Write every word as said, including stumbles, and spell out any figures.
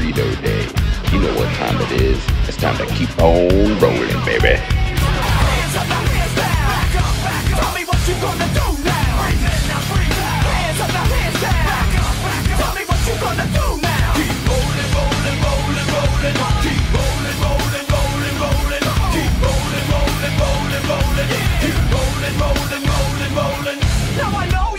burrito day. You know what time it is. It's time to keep on rolling, baby. Hands up, now hands down. Back up, back up. Tell me what you gonna do now. Breathe in, now breathe out. Hands up, now hands down. Back up, back up. Tell me what you gonna do now. Keep rolling, rolling, rolling, rolling. Keep rolling, rolling, rolling, rolling. Keep rolling, rolling, rolling, rolling. Keep rolling, rolling, rolling, rolling. Now I know